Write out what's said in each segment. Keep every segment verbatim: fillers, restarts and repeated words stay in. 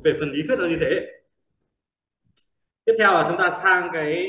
về phần lý thuyết là như thế. Tiếp theo là chúng ta sang cái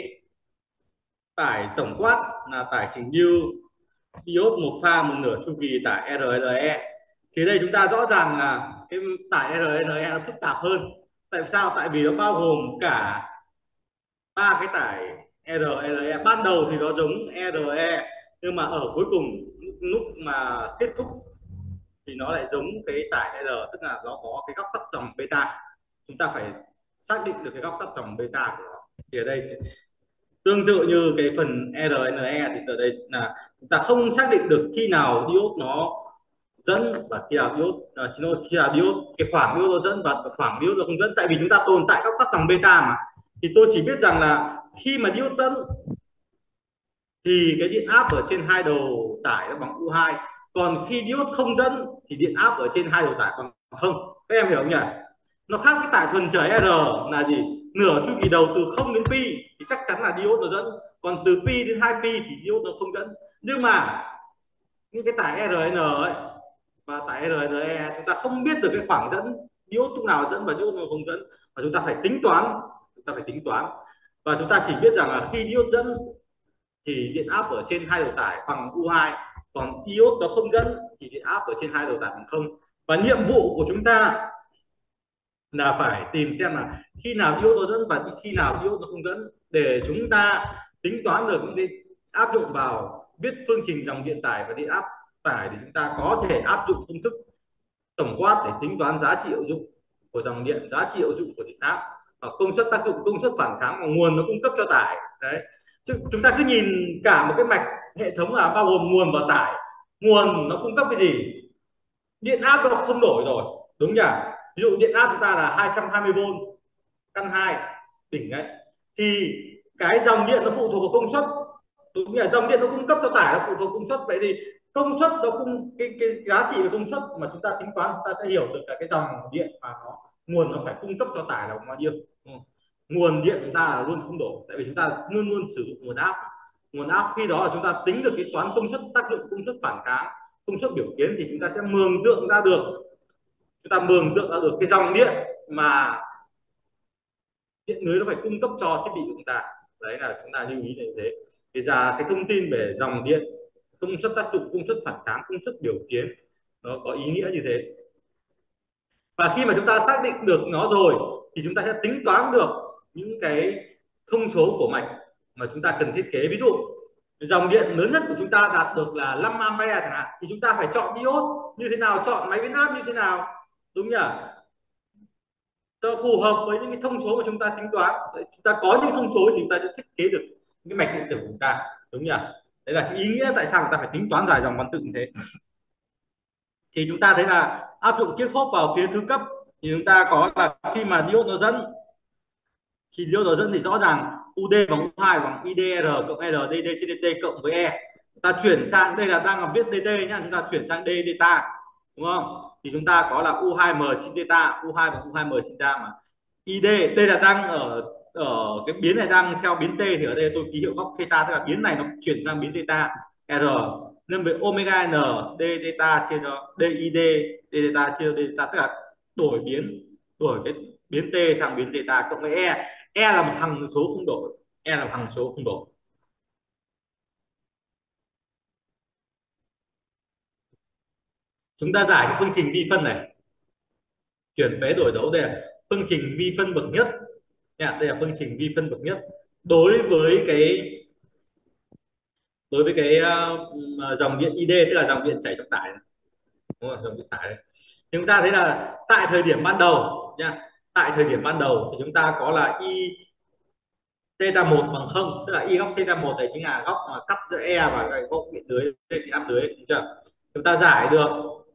tải tổng quát là tải trình lưu diode một pha một nửa chu kỳ tải rờ lờ e. Thì đây chúng ta rõ ràng là cái tải rờ lờ e nó phức tạp hơn. Tại sao? Tại vì nó bao gồm cả ba cái tải rờ lờ e. Ban đầu thì nó giống rờ lờ e, nhưng mà ở cuối cùng lúc mà kết thúc thì nó lại giống cái tải R, tức là nó có cái góc tắt dòng beta. Chúng ta phải xác định được cái góc tắt dòng beta của nó. Thì ở đây tương tự như cái phần rờ en e thì ở đây là chúng ta không xác định được khi nào diode nó dẫn và khi nào diode à, xin lỗi, khi nào diode cái khoảng diode nó dẫn và khoảng diode nó không dẫn, tại vì chúng ta tồn tại góc tắt dòng beta mà. Thì tôi chỉ biết rằng là khi mà diode dẫn thì cái điện áp ở trên hai đầu tải nó bằng u hai, còn khi diode không dẫn thì điện áp ở trên hai đầu tải bằng không. Các em hiểu không nhỉ? Nó khác cái tải thuần trở R là gì? Nửa chu kỳ đầu từ không đến pi thì chắc chắn là diode nó dẫn, còn từ pi đến hai pi thì diode nó không dẫn. Nhưng mà những cái tải rờ en ấy và tải rờ en e chúng ta không biết được cái khoảng dẫn diode lúc nào dẫn và diode nào không dẫn, và chúng ta phải tính toán chúng ta phải tính toán và chúng ta chỉ biết rằng là khi diode dẫn thì điện áp ở trên hai đầu tải bằng u hai, còn diode nó không dẫn thì điện áp ở trên hai đầu tải bằng không. Và nhiệm vụ của chúng ta là phải tìm xem là khi nào diode nó dẫn và khi nào diode nó không dẫn, để chúng ta tính toán được những áp dụng vào viết phương trình dòng điện tải và điện áp tải, để chúng ta có thể áp dụng công thức tổng quát để tính toán giá trị hiệu dụng của dòng điện, giá trị hiệu dụng của điện áp, và công suất tác dụng, công suất phản kháng và nguồn nó cung cấp cho tải. Đấy, chứ chúng ta cứ nhìn cả một cái mạch hệ thống là bao gồm nguồn và tải. Nguồn nó cung cấp cái gì? Điện áp nó không đổi rồi, đúng nhỉ? Ví dụ điện áp chúng ta là hai trăm hai mươi vôn căn hai đỉnh đấy, thì cái dòng điện nó phụ thuộc vào công suất, đúng nhỉ? Dòng điện nó cung cấp cho tải nó phụ thuộc công suất. Vậy thì công suất nó cung cái cái giá trị về công suất mà chúng ta tính toán, chúng ta sẽ hiểu được là cái dòng điện mà nó nguồn nó phải cung cấp cho tải là bao nhiêu. Nguồn điện chúng ta là luôn không đổi, tại vì chúng ta luôn luôn sử dụng nguồn áp. Nguồn áp khi đó là chúng ta tính được cái toán công suất tác dụng, công suất phản kháng, công suất biểu kiến, thì chúng ta sẽ mường tượng ra được chúng ta mường tượng ra được cái dòng điện mà điện lưới nó phải cung cấp cho thiết bị của chúng ta. Đấy là chúng ta lưu ý như thế. Thì ra cái thông tin về dòng điện, công suất tác dụng, công suất phản kháng, công suất biểu kiến nó có ý nghĩa như thế. Và khi mà chúng ta xác định được nó rồi thì chúng ta sẽ tính toán được những cái thông số của mạch mà chúng ta cần thiết kế. Ví dụ dòng điện lớn nhất của chúng ta đạt được là năm ampere chẳng hạn, thì chúng ta phải chọn diode như thế nào, chọn máy biến áp như thế nào, đúng nhỉ? Cho phù hợp với những cái thông số mà chúng ta tính toán. Đấy, chúng ta có những thông số thì chúng ta sẽ thiết kế được cái mạch điện tử của chúng ta, đúng nhỉ? Đấy là cái ý nghĩa tại sao chúng ta phải tính toán dài dòng văn tự như thế. Thì chúng ta thấy là áp dụng Kirchhoff vào phía thứ cấp thì chúng ta có là khi mà diode nó dẫn khi diode nó dẫn thì rõ ràng u đê bằng u hai bằng i đê rờ cộng R đê đê trên dt cộng với E. Ta chuyển sang đây là đang làm viết dt nhá, chúng ta chuyển sang d delta, đúng không? Thì chúng ta có là u hai m sin theta, u hai bằng u hai m sin theta mà id đây là đang ở ở cái biến này đang theo biến t, thì ở đây tôi ký hiệu góc theta, tức là biến này nó chuyển sang biến theta r, nên với omega n d theta chia cho did d theta chia d theta, tức là đổi biến đổi cái biến t sang biến theta cộng với e. E là một hằng số không đổi, e là một hằng số không đổi. Chúng ta giải cái phương trình vi phân này, chuyển phế đổi dấu, đây là phương trình vi phân bậc nhất nha, đây là phương trình vi phân bậc nhất đối với cái đối với cái uh, dòng điện i đê, tức là dòng điện chảy trong tải, đúng không? Dòng điện tải này. Thì chúng ta thấy là tại thời điểm ban đầu nha, tại thời điểm ban đầu thì chúng ta có là i theta một bằng không, tức là y góc theta một này chính là góc mà cắt giữa e và cái góc điện lưới, cái áp lưới, đúng chưa? Chúng ta giải được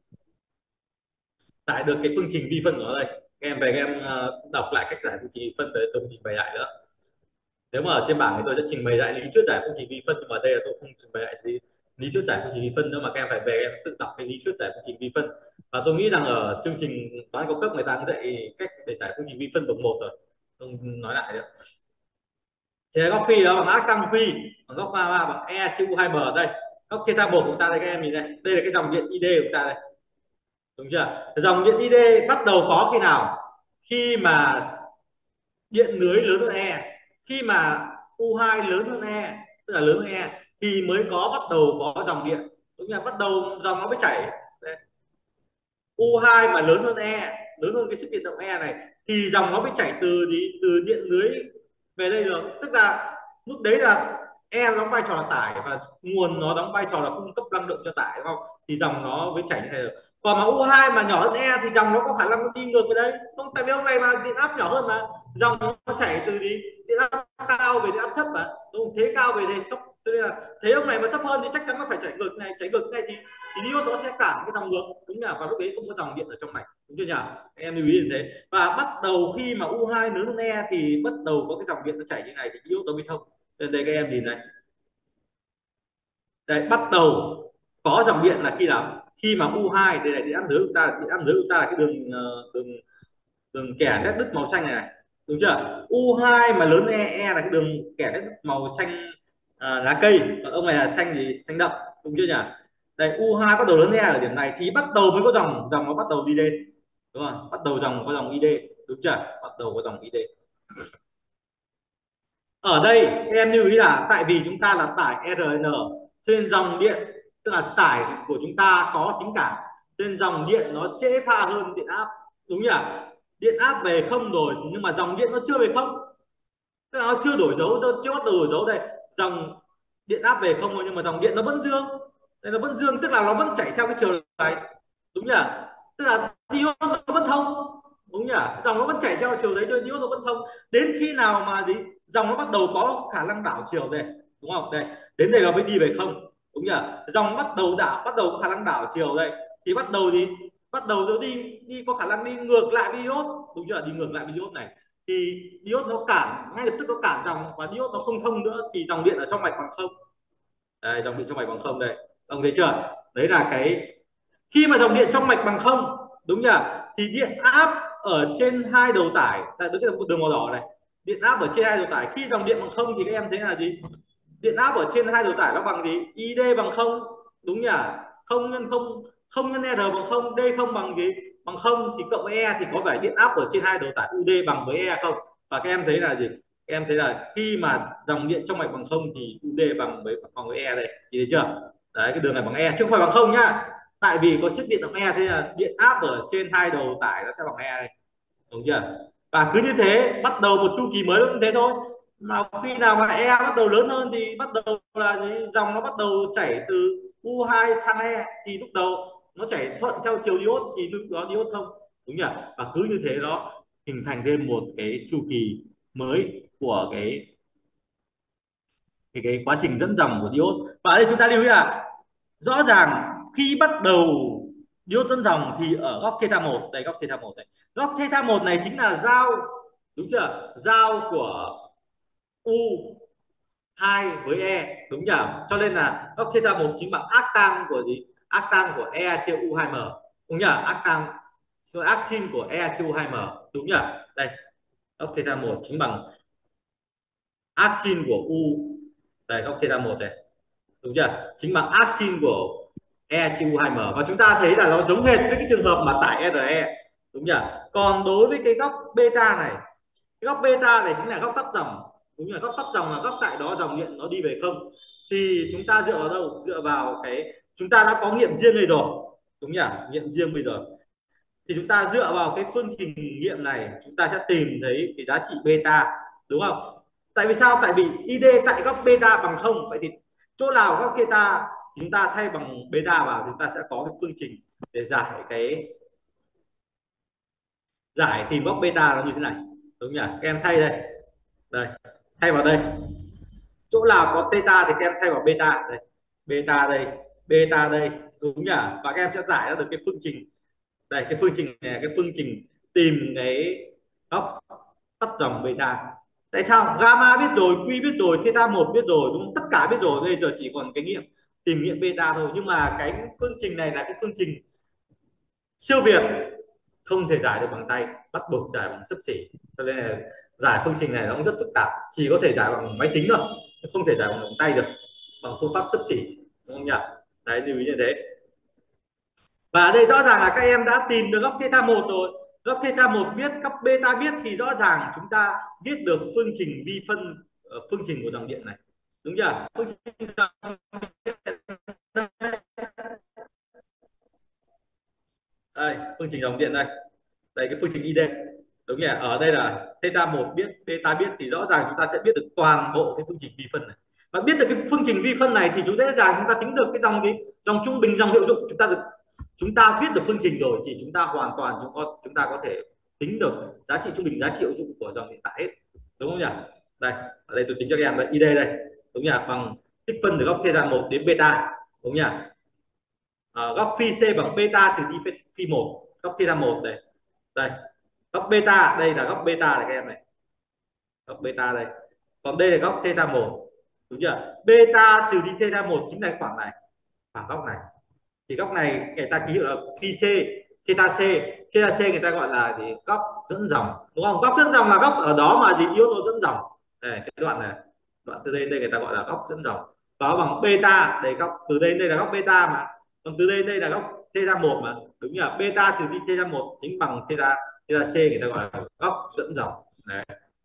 giải được cái phương trình vi phân ở đây. Các em về các em uh, đọc lại cách giải phương trình vi phân, tới tôi trình bày lại nữa. Nếu mà ở trên bảng thì tôi sẽ trình bày lại lý thuyết giải phương trình vi phân, nhưng mà đây là tôi không trình bày lại lý, lý thuyết giải phương trình vi phân nữa, mà các em phải về em tự đọc cái lý thuyết giải phương trình vi phân. Và tôi nghĩ rằng ở chương trình toán cao cấp người ta cũng dạy cách để giải phương trình vi phân bậc một rồi, không nói lại nữa. Thì góc phi đó bằng ác tăng phi bằng góc ba ba bằng e chia u hai m. Đây góc theta một của chúng ta đây, các em nhìn đây, đây là cái dòng điện i đê của chúng ta đây, đúng chưa? Dòng điện i đê bắt đầu có khi nào? khi mà điện lưới lớn hơn E, khi mà u hai lớn hơn E, tức là lớn hơn E thì mới có bắt đầu có dòng điện, đúng là bắt đầu dòng nó mới chảy. Đấy. u hai mà lớn hơn E, lớn hơn cái sức điện động E này thì dòng nó mới chảy từ gì, từ điện lưới về đây được, tức là lúc đấy là E đóng vai trò là tải và nguồn nó đóng vai trò là cung cấp năng lượng cho tải, đúng không, thì dòng nó mới chảy như này được. Còn mà u hai mà nhỏ hơn E thì dòng nó có khả năng nó đi ngược về đây không, tại vì hôm nay mà điện áp nhỏ hơn mà dòng nó chảy từ gì, điện áp cao về điện áp thấp mà, đúng không? Thế cao về đây thấp, cho nên là thế ông này mà thấp hơn thì chắc chắn nó phải chảy ngược này, chảy ngược này thì thì diode nó sẽ cản cái dòng ngược, đúng là vào lúc đấy không có dòng điện ở trong mạch, đúng chưa nhỉ, em lưu ý như thế. Và bắt đầu khi mà u hai lớn hơn E thì bắt đầu có cái dòng điện nó chảy như này thì diode nó mới thông. Đây, đây các em nhìn này, đây bắt đầu có dòng điện là khi nào, khi mà u hai đây này, điện áp dưới chúng ta, điện áp dưới chúng ta là cái đường ờ, đường đường kẻ nét đứt màu xanh này, này, đúng chưa, u hai mà lớn E, E là cái đường kẻ nét đứt màu xanh à, lá cây, còn ông này là xanh gì, xanh đậm, đúng chưa nhỉ. Đây u hai bắt đầu lớn E ở điểm này thì bắt đầu mới có dòng, dòng nó bắt đầu đi lên, đúng không, bắt đầu dòng có dòng i đê, đúng chưa, bắt đầu có dòng i đê. Ở đây em lưu ý là tại vì chúng ta là tải e rờ en cho nên dòng điện, tức là tải của chúng ta có tính cảm, cho nên dòng điện nó trễ pha hơn điện áp, đúng nhỉ. Điện áp về không rồi nhưng mà dòng điện nó chưa về không, tức là nó chưa đổi dấu, nó chưa bắt đầu đổi dấu. Đây dòng điện áp về không rồi nhưng mà dòng điện nó vẫn dương, đây nó vẫn dương tức là nó vẫn chảy theo cái chiều này, đúng nhỉ, tức là diode nó vẫn thông, đúng nhỉ, dòng nó vẫn chảy theo chiều đấy cho nên diode nó vẫn thông. Đến khi nào mà gì, dòng nó bắt đầu có khả năng đảo chiều đây, đúng không, đây đến đây nó mới đi về không, đúng nhỉ, dòng bắt đầu đảo, bắt đầu có khả năng đảo chiều đây thì bắt đầu gì, bắt đầu nó đi đi có khả năng đi ngược lại với diode, đúng chưa, đi ngược lại với diode này thì diode nó cản, ngay lập tức nó cản dòng và diode nó không thông nữa thì dòng điện ở trong mạch bằng không. Đây, dòng điện trong mạch bằng không đây, ông thấy chưa, đấy là cái khi mà dòng điện trong mạch bằng không, đúng nhỉ, thì điện áp ở trên hai đầu tải, tại cái đường màu đỏ này, điện áp ở trên hai đầu tải khi dòng điện bằng không thì các em thấy là gì, điện áp ở trên hai đầu tải nó bằng gì, i đê bằng không, đúng nhỉ, không nhân không, không nhân R bằng không, D không bằng gì, bằng không thì cộng với E thì có phải điện áp ở trên hai đầu tải u đê bằng với E không. Và các em thấy là gì, các em thấy là khi mà dòng điện trong mạch bằng không thì u đê bằng với bằng với E đây, thấy chưa, đấy cái đường này bằng E chứ không phải bằng không nhá, tại vì có sức điện động E thế là điện áp ở trên hai đầu tải nó sẽ bằng E đây, đúng chưa. Và cứ như thế bắt đầu một chu kỳ mới cũng thế thôi, mà khi nào mà E bắt đầu lớn hơn thì bắt đầu là dòng nó bắt đầu chảy từ u hai sang E thì lúc đầu nó chảy thuận theo chiều diode thì lúc đó diode thông, đúng nhỉ. Và cứ như thế đó hình thành thêm một cái chu kỳ mới của cái cái, cái quá trình dẫn dòng của diode. Và đây chúng ta lưu ý là rõ ràng khi bắt đầu diode dẫn dòng thì ở góc theta một đây, góc theta một này, góc theta một này chính là giao, đúng chưa, giao của u hai với E, đúng nhỉ, cho nên là góc theta một chính bằng arc tan của gì, arc tan của E chia u hai m, đúng nhỉ, arc tan arc sin của E chia u hai m, đúng nhỉ. Đây góc theta một chính bằng arc sin của u, đây góc theta một này, đúng chưa, chính bằng arc sin của E chia u hai m. Và chúng ta thấy là nó giống hệt với cái trường hợp mà tải rờ, đúng nhỉ. Còn đối với cái góc beta này, cái góc beta này chính là góc tắt dòng, đúng là góc tắt dòng là góc tại đó dòng điện nó đi về không, thì chúng ta dựa vào đâu, dựa vào cái chúng ta đã có nghiệm riêng đây rồi, đúng nhỉ, nghiệm riêng bây giờ thì chúng ta dựa vào cái phương trình nghiệm này chúng ta sẽ tìm thấy cái giá trị beta, đúng không. Tại vì sao, tại vì i đê tại góc beta bằng không, vậy thì chỗ nào góc theta chúng ta thay bằng beta vào, chúng ta sẽ có cái phương trình để giải cái giải tìm góc beta nó như thế này, đúng nhỉ. Các em thay đây, đây thay vào đây, chỗ nào có theta thì các em thay vào beta đây, beta đây, beta đây, đúng nhỉ. Và các em sẽ giải ra được cái phương trình, đây cái phương trình này, cái phương trình tìm cái góc tắt dòng beta. Tại sao gamma biết rồi, q biết rồi, theta một biết rồi, đúng không? Tất cả biết rồi, bây giờ chỉ còn cái nghiệm tìm nghiệm beta thôi. Nhưng mà cái phương trình này là cái phương trình siêu việt, không thể giải được bằng tay, bắt buộc giải bằng xấp xỉ, cho nên là giải phương trình này nó cũng rất phức tạp, chỉ có thể giải bằng máy tính thôi, không thể giải bằng bằng tay được, bằng phương pháp xấp xỉ, đúng không nhỉ. Đấy lưu ý như thế. Và đây rõ ràng là các em đã tìm được góc theta một rồi, góc theta một biết, góc beta biết thì rõ ràng chúng ta viết được phương trình vi phân, phương trình của dòng điện này, đúng chưa? Phương trình đây, phương trình dòng điện đây, đây cái phương trình i đê, đúng nhỉ? Ở đây là theta một biết, beta biết thì rõ ràng chúng ta sẽ biết được toàn bộ cái phương trình vi phân này. Và biết được cái phương trình vi phân này thì chúng ta dễ dàng chúng ta tính được cái dòng gì, dòng trung bình, dòng hiệu dụng. Chúng ta được, chúng ta viết được phương trình rồi thì chúng ta hoàn toàn chúng có chúng ta có thể tính được giá trị trung bình, giá trị hiệu dụng của dòng điện tải hết, đúng không nhỉ? Đây, ở đây tôi tính cho các em là i đê đây, đúng nhỉ? Bằng tích phân từ góc theta một đến beta, đúng nhỉ? À, góc phi c bằng beta trừ đi phi một, góc theta một đây, đây góc beta, đây là góc beta này các em này, góc beta đây, còn đây là góc theta một, đúng chưa? Beta trừ đi theta một chính là khoảng này, khoảng góc này, thì góc này người ta ký hiệu là phi c, theta c, theta c người ta gọi là gì, góc dẫn dòng, đúng không? Góc dẫn dòng là góc ở đó mà gì, iốt nó dẫn dòng, đây cái đoạn này, đoạn từ đây đến đây người ta gọi là góc dẫn dòng, và bằng beta, đây góc từ đây đến đây là góc beta mà, còn từ đây đến đây là góc theta một mà, đúng nhỉ? Beta trừ đi theta một chính bằng theta, theta c người ta gọi là góc dẫn dòng. Đấy,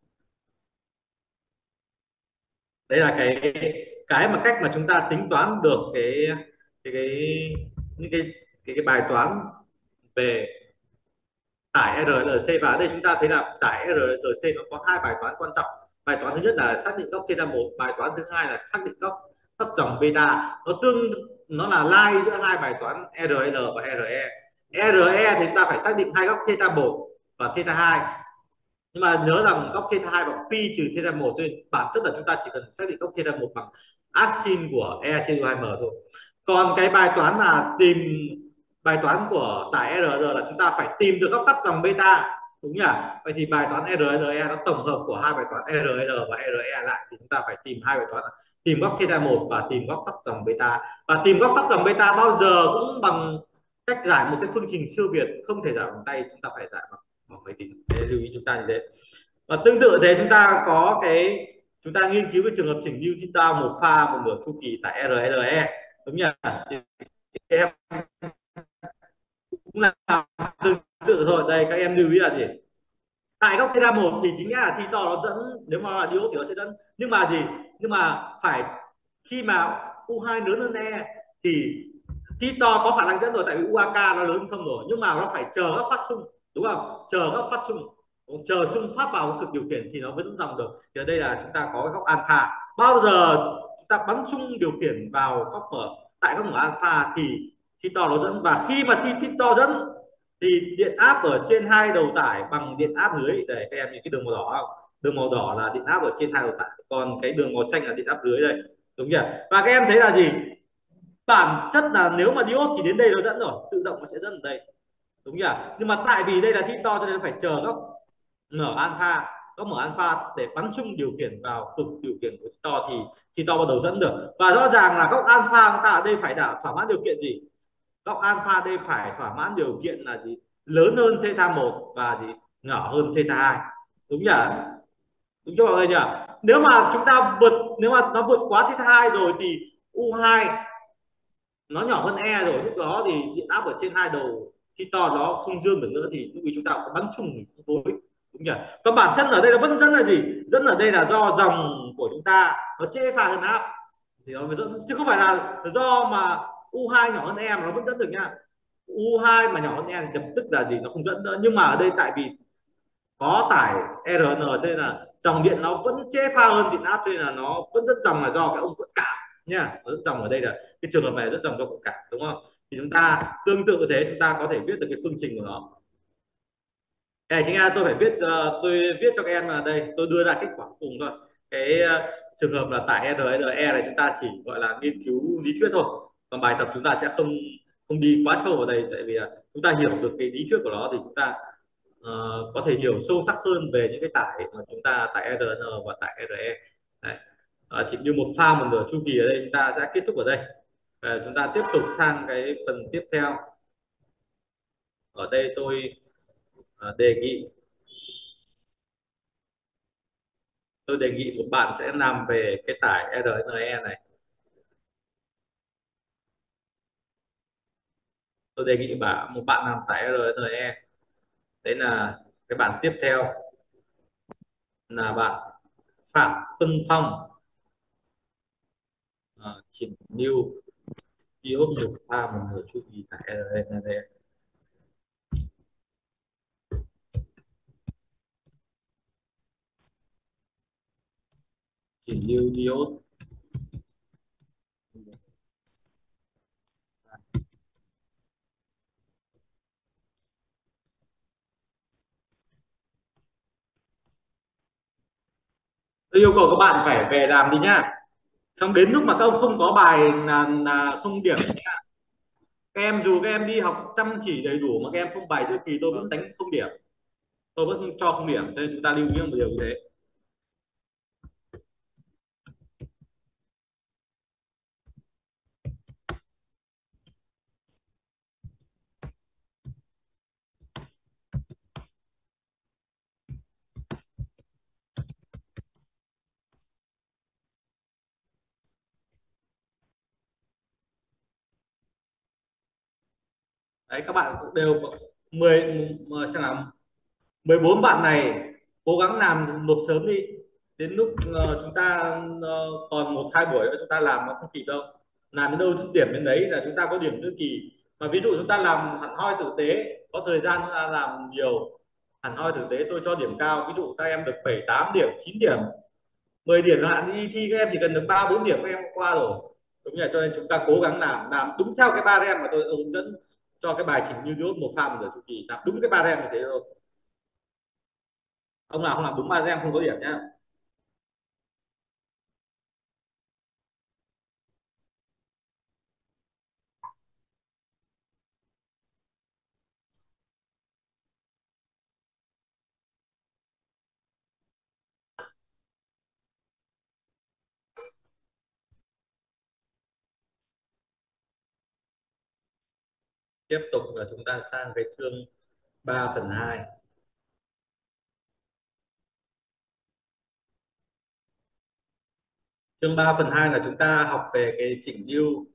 đấy là cái cái mà cách mà chúng ta tính toán được cái cái cái những cái cái, cái bài toán về tải rờ lờ xê. Và ở đây chúng ta thấy là tải rờ lờ xê nó có hai bài toán quan trọng. Bài toán thứ nhất là xác định góc theta một, bài toán thứ hai là xác định góc thấp dòng beta. Nó tương nó là lai giữa hai bài toán rờ lờ và rờ e. rờ e thì chúng ta phải xác định hai góc theta một và theta hai, nhưng mà nhớ rằng góc theta hai bằng phi trừ theta một, cho nên bản chất là chúng ta chỉ cần xác định góc theta một bằng arc sin của e trên u hai m thôi. Còn cái bài toán là tìm bài toán của tại rờ lờ là chúng ta phải tìm được góc tắt dòng beta, đúng nhỉ? Vậy thì bài toán rờ lờ e nó tổng hợp của hai bài toán rờ lờ và rờ e lại, thì chúng ta phải tìm hai bài toán là tìm góc theta một và tìm góc tắt dòng beta. Và tìm góc tắt dòng beta bao giờ cũng bằng cách giải một cái phương trình siêu việt, không thể giải bằng tay, chúng ta phải giải bằng bằng máy tính. Thế lưu ý chúng ta như thế. Và tương tự thế chúng ta có cái, chúng ta nghiên cứu cái trường hợp chỉnh lưu theta một pha một nửa chu kỳ tại rờ lờ e, đúng nhỉ? Thì em cũng là tương tự thôi. Đây các em lưu ý là gì, tại góc theta một thì chính là thi to nó dẫn, nếu mà là diode thì nó sẽ dẫn, nhưng mà gì, nhưng mà phải khi mà u hai lớn hơn e thì thi to có khả năng dẫn rồi, tại vì u a ca nó lớn không rồi, nhưng mà nó phải chờ góc phát xung, đúng không? Chờ góc phát xung, chờ xung phát vào cực điều khiển thì nó vẫn dẫn dòng được. Thì ở đây là chúng ta có góc alpha, bao giờ chúng ta bắn xung điều khiển vào góc mở, tại góc mở alpha thì thi to nó dẫn, và khi mà thi, thi to dẫn thì điện áp ở trên hai đầu tải bằng điện áp dưới. Để các em nhìn cái đường màu đỏ không, đường màu đỏ là điện áp ở trên hai đầu tải, còn cái đường màu xanh là điện áp dưới đây, đúng chưa? Và các em thấy là gì, bản chất là nếu mà diode thì đến đây nó dẫn rồi, tự động nó sẽ dẫn ở đây, đúng nhỉ? Nhưng mà tại vì đây là thích to cho nên phải chờ góc mở alpha, góc mở alpha để bắn chung điều khiển vào cực điều khiển của thích to thì thì to bắt đầu dẫn được. Và rõ ràng là góc alpha chúng ta ở đây phải đã thỏa mãn điều kiện gì, góc alpha đây phải thỏa mãn điều kiện là gì, lớn hơn theta một và gì, nhỏ hơn theta hai, đúng nhỉ? Đúng chưa mọi người nhỉ? Nếu mà chúng ta vượt, nếu mà nó vượt quá theta hai rồi thì u hai nó nhỏ hơn e rồi, lúc đó thì điện áp ở trên hai đầu khi to nó không dương được nữa, thì lúc ấy chúng ta có bắn chung tối, đúng nhỉ? Còn bản chất ở đây nó vẫn dẫn là gì, dẫn ở đây là do dòng của chúng ta nó trễ pha hơn áp thì nó mới dẫn, chứ không phải là do mà u hai nhỏ hơn e mà nó vẫn dẫn được nha. u hai mà nhỏ hơn e thì lập tức là gì, nó không dẫn nữa. Nhưng mà ở đây tại vì có tải rờ en cho nên là dòng điện nó vẫn trễ pha hơn điện áp, cho nên là nó vẫn dẫn dòng là do cái ông cuộn cảm nha. Nó dẫn dòng ở đây là cái trường hợp này dẫn dòng do cuộn cảm, đúng không? Thì chúng ta tương tự thế, chúng ta có thể viết được cái phương trình của nó. Cái này chính là tôi phải viết, uh, tôi viết cho các em là đây, tôi đưa ra kết quả cùng thôi. Cái uh, trường hợp là tải rờ lờ e này chúng ta chỉ gọi là nghiên cứu lý thuyết thôi, còn bài tập chúng ta sẽ không không đi quá sâu vào đây, tại vì uh, chúng ta hiểu được cái lý thuyết của nó thì chúng ta uh, có thể hiểu sâu sắc hơn về những cái tải mà chúng ta tải rờ en và tải rờ e. Đấy. Uh, chỉ như một pha một nửa chu kỳ ở đây chúng ta sẽ kết thúc ở đây. Uh, chúng ta tiếp tục sang cái phần tiếp theo. Ở đây tôi uh, đề nghị tôi đề nghị một bạn sẽ làm về cái tải rờ en e này. Tôi đề nghị bạn một bạn làm tải rờ en e. Đấy là cái bản tiếp theo, là bạn Phạm Tuân Phong, à, chỉnh lưu iốt một pha một nửa chu kỳ tại rờ en rờ e. Chỉnh lưu iốt. Tôi yêu cầu các bạn phải về làm đi nhá, xong đến lúc mà các ông không có bài là là không điểm nhá. Các em dù các em đi học chăm chỉ đầy đủ mà các em không bài giữa kỳ tôi vẫn Vâng. đánh không điểm, tôi vẫn cho không điểm, cho nên chúng ta lưu ý một điều như thế. Đấy, các bạn cũng đều mười mà xem nào, mười bốn bạn này cố gắng làm nộp sớm đi, đến lúc ờ, chúng ta ờ, còn một hai buổi nữa chúng ta làm nó không kịp đâu, làm đến đâu chút điểm đến đấy là chúng ta có điểm giữa kỳ. Mà ví dụ chúng ta làm hẳn hoi tử tế, có thời gian chúng ta làm nhiều hẳn hoi tử tế, tôi cho điểm cao, ví dụ các em được bảy tám điểm, chín điểm, mười điểm chẳng hạn, đi thi các em chỉ cần được ba bốn điểm các em qua rồi, đúng nhỉ? Cho nên chúng ta cố gắng làm làm đúng theo cái ba rem mà tôi hướng dẫn cho cái bài chỉnh như iốt một pha một nửa chu kỳ, làm đúng cái ba rem như thế thôi. Ông nào không làm đúng ba rem không có điểm nhá. Tiếp tục là chúng ta sang cái chương ba phần hai. Chương ba phần hai là chúng ta học về cái chỉnh lưu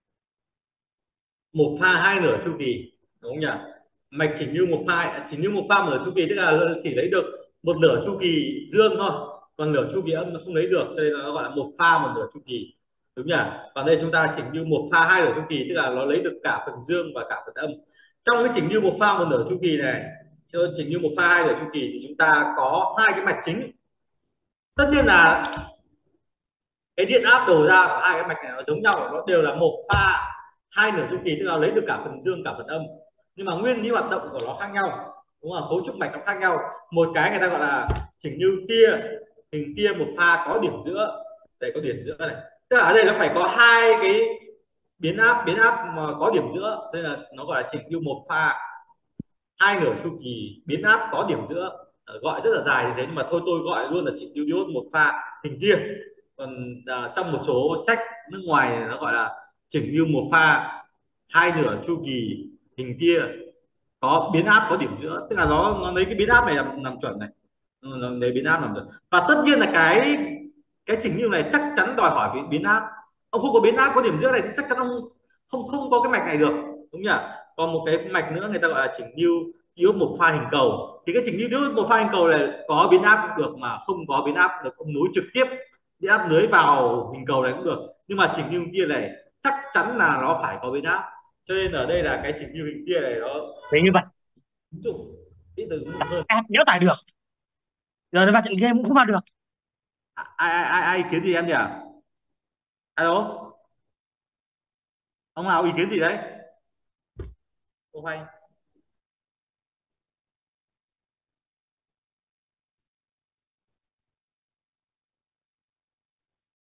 một pha hai nửa chu kỳ, đúng không nhỉ? Mạch chỉnh lưu một pha, chỉnh lưu một pha một nửa chu kỳ tức là chỉ lấy được một nửa chu kỳ dương thôi, còn nửa chu kỳ âm nó không lấy được, cho nên là nó gọi là một pha một nửa chu kỳ, đúng nhỉ? Còn đây chúng ta chỉnh lưu một pha hai nửa chu kỳ tức là nó lấy được cả phần dương và cả phần âm. Trong cái chỉnh lưu một pha một nửa chu kỳ này, cho chỉnh lưu một pha hai nửa chu kỳ thì chúng ta có hai cái mạch chính. Tất nhiên là cái điện áp đổ ra của hai cái mạch này nó giống nhau, nó đều là một pha hai nửa chu kỳ, tức là lấy được cả phần dương cả phần âm, nhưng mà nguyên lý hoạt động của nó khác nhau, đúng không? Cấu trúc mạch nó khác nhau. Một cái người ta gọi là chỉnh như tia, hình tia một pha có điểm giữa, đây có điểm giữa này, tức là ở đây nó phải có hai cái biến áp biến áp mà có điểm giữa, đây là nó gọi là chỉnh như một pha hai nửa chu kỳ biến áp có điểm giữa. Ờ, gọi rất là dài như thế nhưng mà thôi tôi gọi luôn là chỉnh như diode một pha hình tia. Còn à, trong một số sách nước ngoài nó gọi là chỉnh như một pha hai nửa chu kỳ hình tia có biến áp có điểm giữa, tức là nó nó lấy cái biến áp này làm, làm chuẩn này, nó lấy biến áp làm chuẩn. Và tất nhiên là cái cái chỉnh như này chắc chắn đòi hỏi cái biến áp. Ông không có biến áp có điểm giữa này thì chắc chắn ông không không có cái mạch này được, đúng nhỉ? Còn một cái mạch nữa người ta gọi là chỉnh như iốt một pha hình cầu, thì cái chỉnh như iốt một pha hình cầu này có biến áp cũng được mà không có biến áp được, ông nối trực tiếp biến áp lưới vào hình cầu này cũng được, nhưng mà chỉnh như kia này chắc chắn là nó phải có biến áp, cho nên ở đây là cái chỉnh như hình kia này nó Thế như vậy ví dụ ít từ hơn. em nhớ tài được, giờ nó vào trận game cũng không vào được. ai ai ai, ai ý kiến gì em nhỉ? Alo, ông nào ý kiến gì đấy? Ô hay